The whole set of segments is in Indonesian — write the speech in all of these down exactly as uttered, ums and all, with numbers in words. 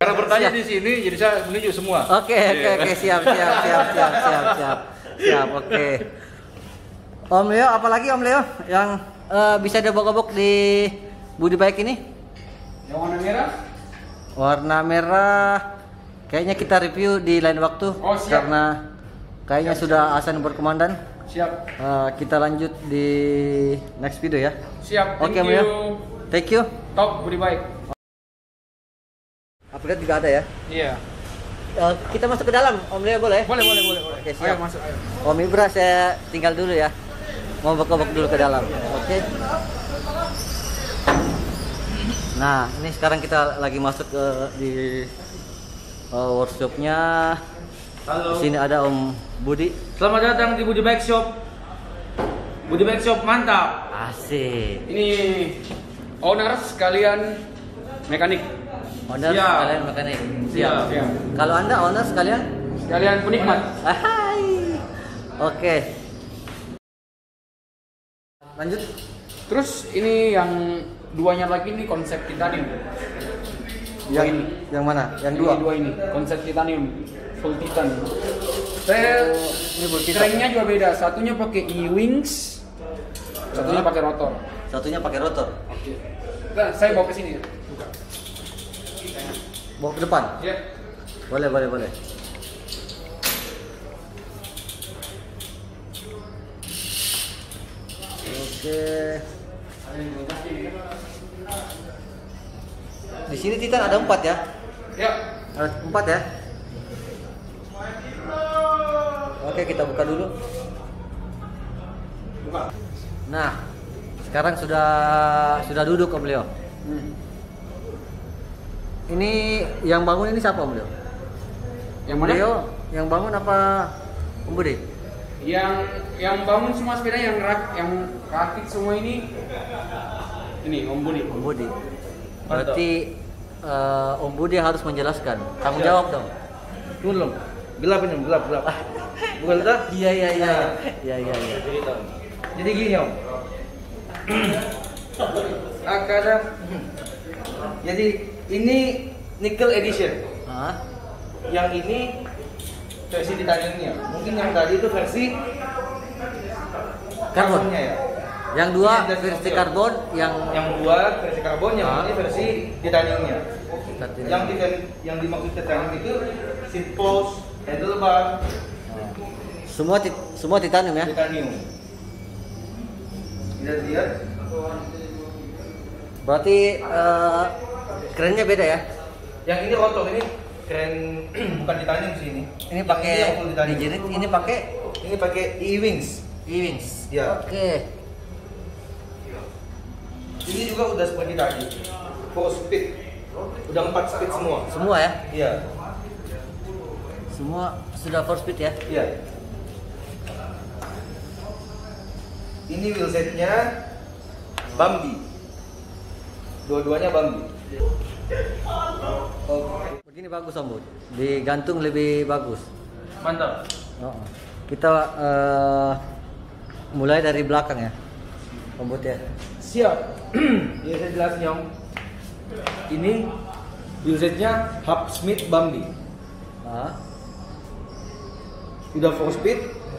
Karena bertanya siap. Di sini, jadi saya menunjuk semua. Oke, oke, oke, siap, siap, siap, siap, siap, siap, siap, oke. Om Leo, apalagi Om Leo yang uh, bisa dibok-bok di Budi Bike ini? Yang warna merah? Warna merah, kayaknya kita review di lain waktu. Oh, siap. Karena kayaknya siap, sudah siap. Azan berkomandan. Siap. Uh, kita lanjut di next video ya. Siap. Oke, Om Leo. Thank you. Top Budi Bike. Upgrade juga ada ya? Iya. Uh, kita masuk ke dalam, Om Leo boleh? Boleh, boleh, boleh, boleh. Oke, siap. Ayo masuk, ayo. Om Ibra saya tinggal dulu ya. Mau bok-bok dulu ke dalam. Oke. Nah, ini sekarang kita lagi masuk ke di uh, workshopnya. Halo. Di sini ada Om Budi. Selamat datang di Budi Bike Shop. Budi Bike Shop mantap. Asik. Ini owner sekalian mekanik. Owner Siap. sekalian mekanik. Siap. Siap. Kalau Anda owner sekalian? Sekalian penikmat. Hai. Oke. Lanjut. Terus ini yang duanya lagi nih konsep titanium. Yang ini. Yang mana? Yang Ini dua. dua ini konsep titanium full titan. Saya Ini full titan. cranknya juga beda. Satunya pakai E-wings, satunya pakai rotor. Satunya pakai rotor. Oke. Nah, saya bawa ke sini. Buka. Bawa ke depan. Ya. Boleh, boleh, boleh. Oke. Di sini Titan ada empat ya? Ya. Ada empat ya? Oke, kita buka dulu. Buka. Nah, sekarang sudah sudah duduk Om Leo. Hmm. Ini yang bangun ini siapa Om Leo? Yang mana? Leo yang bangun apa Om Budi? Yang yang bangun semua sepeda yang rak yang rakit semua ini ini Om Budi. Om Budi. Berarti uh, Om Budi harus menjelaskan. Tanggung Siap. jawab dong. Belum. Gelap ini, gelap, gelap. Bukan itu? Iya iya iya. Iya iya iya. Jadi gini Om. Akan jadi ini nickel edition. Hah? Yang ini versi titaniumnya. Mungkin yang tadi itu versi Karbon. karbonnya ya. Yang dua Ini dari versi Tokyo. karbon, yang Yang dua versi karbon, yang Ah. ini versi titaniumnya. Titanium. Yang titan yang dimaksud titanium itu seat post, handlebar, semua tit semua titanium ya. titanium. Bisa lihat? Berarti uh, kerennya beda ya. Yang ini rotor, ini keren bukan titanium sih ini. Ini Yang pakai yang full titanium. dijerit, ini pakai Ini pakai E-wings. E-wings. Ya. Oke. Ini juga udah seperti tadi. Four speed. Udah empat speed semua. Semua ya. Iya. Semua sudah four speed ya. Iya. Ini wheelsetnya Bambi. Dua-duanya Bambi. Oke. Begini bagus Om Bud. Digantung lebih bagus. Mantap. Oh. Kita uh, mulai dari belakang ya. Om Bud ya. Siap. Ini saya jelasin Om. Ini wheelsetnya Hub Smith Bambi. Ah. Udah four speed.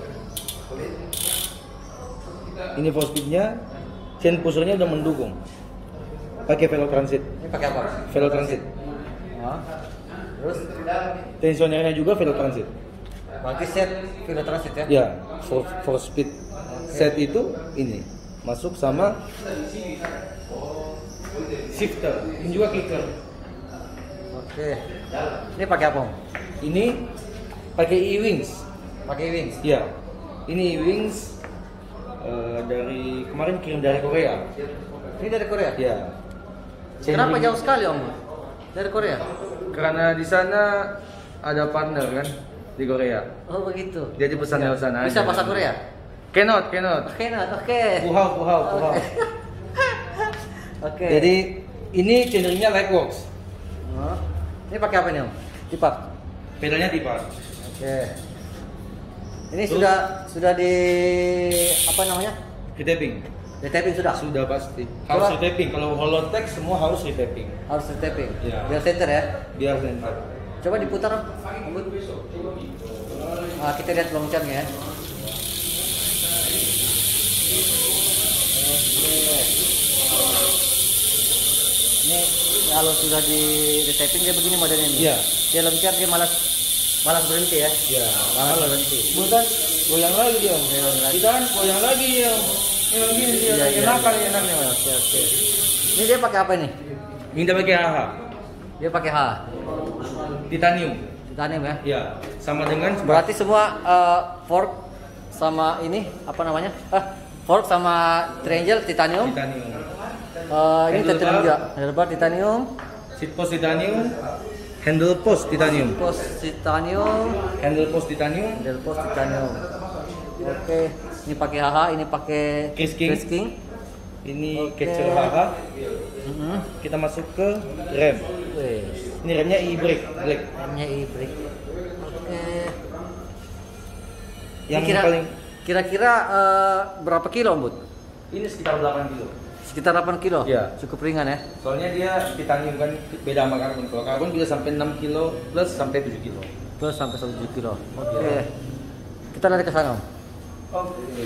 Ini four speednya. Chain pushernya udah mendukung. Pakai Velo Transit. Ini pakai apa? Velo Transit. Ah. Terus Tensionernya juga Velo Transit. berarti set Velo Transit ya. Ya, four, four speed set itu ini masuk sama shifter, ini juga kicker. Oke. Ini pakai apa Om? Ini pakai E-wings. Pakai wings. Ya, ini E-wings uh, dari kemarin kirim dari Korea. Ini dari Korea. Ya. Kenapa Chainring- jauh sekali Om? Dari Korea. Karena di sana ada partner kan di Korea. Oh begitu. Jadi pesan dari sana. Bisa aja. bahasa Korea? Cannot, cannot. Oke, nah, oke. Puhau, puhau, puhau. Oke. Oke. Jadi ini chainringnya Lightworks. Oh. Ini pakai apa nih Om? Tipak. Pedalnya tipat. Oke. Ini sudah sudah di apa namanya? Di tapping. Retaping sudah? Sudah pasti. Harus Coba. retaping. Kalau Holotech semua harus retaping. Harus retaping. Iya. Biar center ya. Biar center. Coba diputar. Ambut. Ah, kita lihat loncengnya ya. Ini kalau sudah di retaping dia begini modelnya nih. Iya. Dia loncat dia malas malas berhenti ya. Iya. Malas berhenti. Bukan goyang lagi dia. Goyang lagi. Kita kan goyang lagi ya. Yang gini dia. Iya, iya, Enakan iya. enaknya. Oke, oke. Ini dia pakai apa nih? Ini kita pakai H H. Dia pakai H. Titanium. Titanium ya. Iya. Sama dengan Berarti semua eh, fork sama ini apa namanya? Ah, fork sama triangle titanium. titanium. Eh, ini Handlebar. titanium juga. Handlebar titanium. Seat post titanium. Handle post titanium. Post titanium. Handle post titanium. Handle post titanium. Oke, ini pakai H H, ini pakai Case King. Case King. Ini Oke. capture H H. Mhm. Kita masuk ke rem. Wih, Ini remnya e-brake black. remnya e-brake. Oke. Yang Ini kira, paling kira-kira eh, berapa kilo, Bud? ini sekitar delapan kilo. Sekitar delapan kilo. Iya. Cukup ringan ya. Soalnya dia titanium kan beda sama karbon. Kalau karbon bisa sampai enam kilo plus sampai tujuh kilo. Plus sampai tujuh kilo. Oke. Kita lari ke sana. Om. Oke.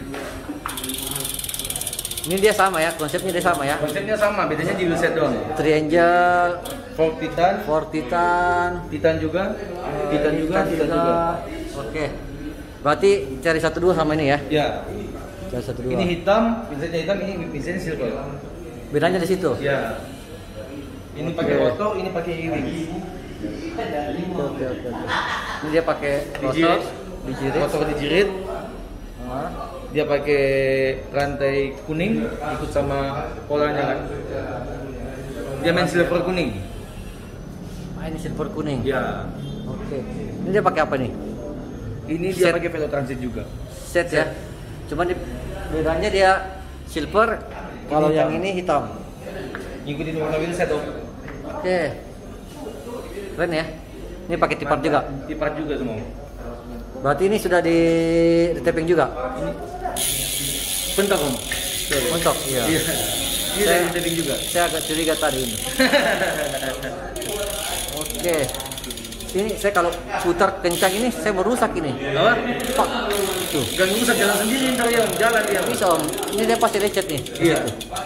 Ini dia sama ya, konsepnya dia sama ya. Konsepnya sama, bedanya di wheelset doang. Triangle, Fork titan, for titan, titan juga, titan juga, titan juga. Oke. Berarti cari satu dua sama ini ya. Ya. Cari satu dua. Ini hitam, pinsetnya hitam, ini pinsetnya silver. Bedanya di situ. Ya. Ini pakai Oke. auto, ini pakai e-wing. Oke, oke, oke. Ini dia pakai rotor, Dijirit. dijirit. Motor dijirit. Ah, Dia pakai rantai kuning, ikut sama polanya kan. Dia main silver kuning. ah, ini silver kuning. Ya. Oke. Ini dia pakai apa nih? Ini dia Set. pakai Velo Transit juga. Set ya. Cuman di, bedanya dia silver, kalau Ini yang hitam. ini hitam. Ngikutin warna wheelset dong. Oke. Keren ya. Ini pakai tipar juga. Tipar juga semua. Berarti ini sudah di retaping juga. Bentar om. Untuk iya. Iya. Ini Saya- dari taping juga. Saya agak curiga tadi ini. Oke. Ini saya kalau putar kencang ini saya merusak ini. Apa? Pak. Tuh. Gak usah jalan sendiri ntar yang jalan dia. Bisa om. Ini dia pasti lecet nih. Iya.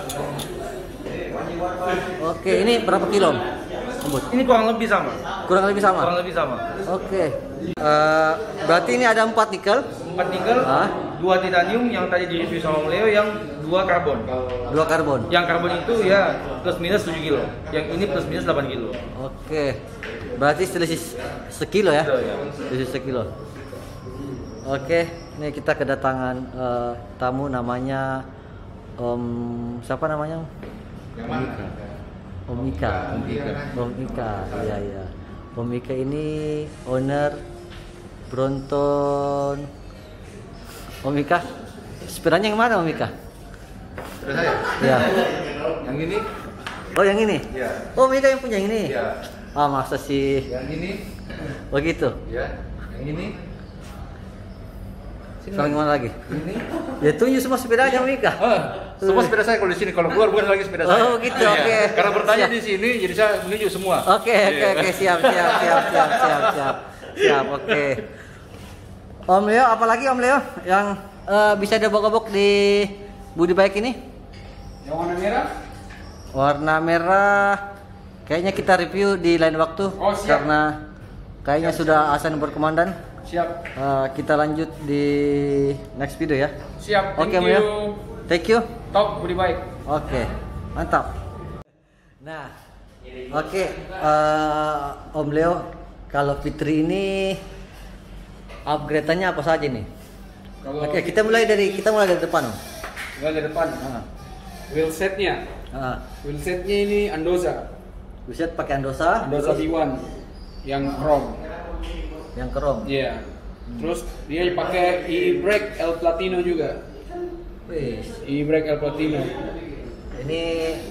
Oke, ini berapa kilo om? Embut. Ini kurang lebih sama. Kurang lebih sama. Kurang lebih sama. Oke. Eh, berarti ini ada empat nikel, Empat nikel, Hah? dua titanium yang tadi di review sama Om Leo, yang dua karbon. dua karbon. Yang karbon itu ya plus minus tujuh kilo. Yang ini plus minus delapan kilo. Oke. Berarti selisih sekilo ya? Betul, ya. Selisih sekilo. Oke, ini kita kedatangan eh, tamu namanya Om siapa namanya? Om Ika. Om Ika. Om Ika. Om Ika. Iya, iya. Om Ika ini owner Brompton. Om Ika, sepedanya yang mana Om Ika? Terus saya? Ya. Yang ini? Oh, yang ini? Ya. Oh, Om Ika yang punya yang ini? Ya. Ah, masa sih? Yang ini? Oh gitu. Ya. Yang ini? Sekarang gimana lagi? Ini? Ya tunjuk semua sepedanya Om Ika. Ah, semua sepeda saya kalau di sini, kalau keluar bukan lagi sepeda saya. Oh, gitu, Iya. oke. Karena bertanya Siap. di sini, jadi saya menunjuk semua. Oke, oke, Iya. oke, siap, siap, siap, siap, siap, siap, siap, oke. Om Leo, apalagi Om Leo yang eh, bisa dibogok-bogok di Budi Bike ini? Yang warna merah? Warna merah. Kayaknya kita review di lain waktu Oh, siap. karena kayaknya sudah azan berkomandan. Siap, Eh, kita lanjut di next video ya. siap. Oke, Thank Om you. Leo. Thank you. Top, Budi baik. Oke, mantap. Nah, oke, eh, Om Leo, kalau Fitri ini upgrade-nya apa saja nih? Kalau Oke, kita mulai dari kita mulai dari depan, Om. Tinggal di depan. Ah, Wheel setnya, ah. wheel setnya ini Andoza, Buset pakai Andosa, Andoza terus B satu yang chrome. yang krom. Iya. Terus dia pakai e-brake El Platino juga. Wih, E-brake El Platino. ini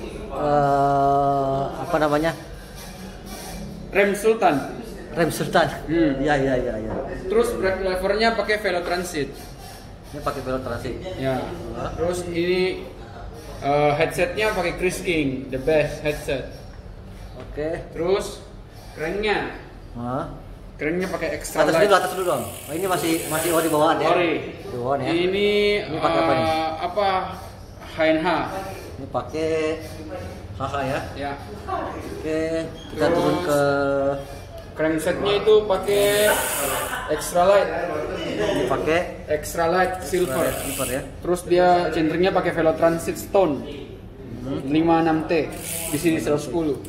eh, apa namanya? Rem Sultan. Rem Sultan. Hmm. Iya, iya, iya, iya. Terus brake levernya pakai Velo Transit. Ini pakai velg transit. Ya. Terus ini uh, headsetnya pakai Chris King, the best headset. Oke. Terus cranknya, Hah? cranknya pakai extra Atas light. dulu, atas dulu dong. Oh, ini masih masih ori bawaan ya? Ori. Di bawaan ya. Ini, Ini pakai apa nih? uh, apa? H and H. Ini pakai H H ya. Ya. Oke, kita Terus- turun ke Cranksetnya itu pakai extra light, ini pakai extra light silver. silver ya. Terus dia centeringnya pakai Velo Transit Stone lima puluh enam T, di sini seratus sepuluh.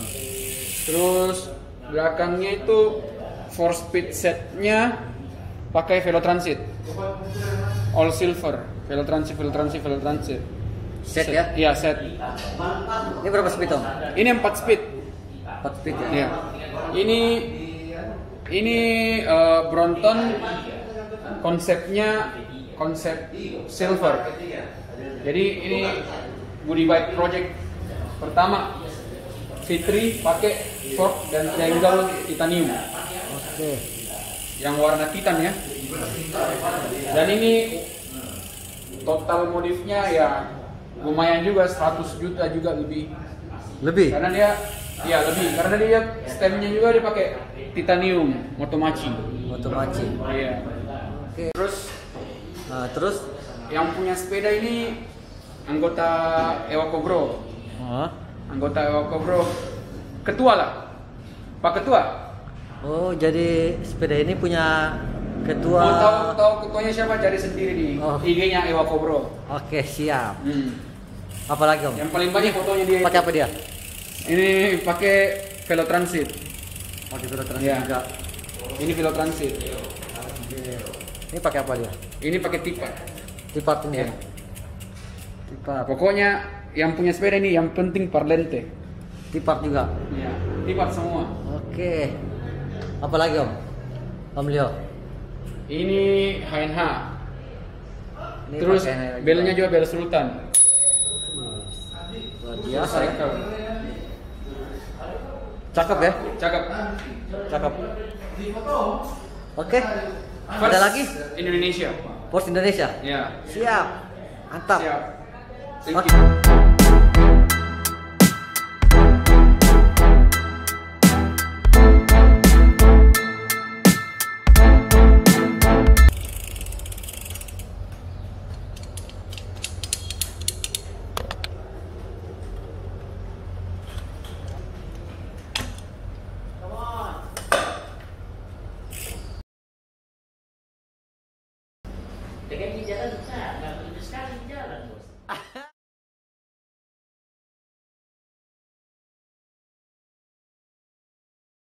Terus belakangnya itu four speed setnya pakai Velo Transit, all silver, Velo Transit, Velo Transit, Velo Transit. Set ya? Iya set. Ini berapa speed Om? Ini empat speed. empat speed ya. Ya. Ini ini uh, Brompton konsepnya konsep silver. Jadi ini Body Bike Project pertama Fitri pakai fork dan triangle titanium Oke. yang warna titan ya. Dan ini total modifnya ya lumayan juga, seratus juta juga lebih. Lebih. Karena dia ya lebih karena dia stemnya juga dia pakai titanium Motomachi. Motomachi. Iya. Oke. Terus Nah, terus yang punya sepeda ini anggota Ewako Bro. oh. Anggota Ewako Bro. Ketua lah. Pak Ketua. Oh, jadi sepeda ini punya ketua. Mau tahu tahu ketuanya siapa, cari sendiri di Oh. I G-nya Ewako Bro. Oke, siap. Hmm. Apalagi Om? Yang paling banyak fotonya dia. Pakai apa dia? Ini pakai Velo Transit. Pakai velg transit Iya. juga. Ini Velo Transit. Ini pakai apa dia? Ini pakai tipa. Tipat ini ya. Iya. Tipat. Pokoknya yang punya sepeda ini yang penting parlente. Tipat juga. Iya, tipat semua. Oke. Apalagi Om? Om Leo. Ini H and H. Ini Terus pakai belnya juga bel Sultan. Luar biasa ya. Cycle. Cakep ya? Cakep. Cakep. Oke. Ada First lagi? Indonesia. Porsche Indonesia. Ya. Siap. Mantap. Siap. Thank Oke. you. Dengan jalan besar.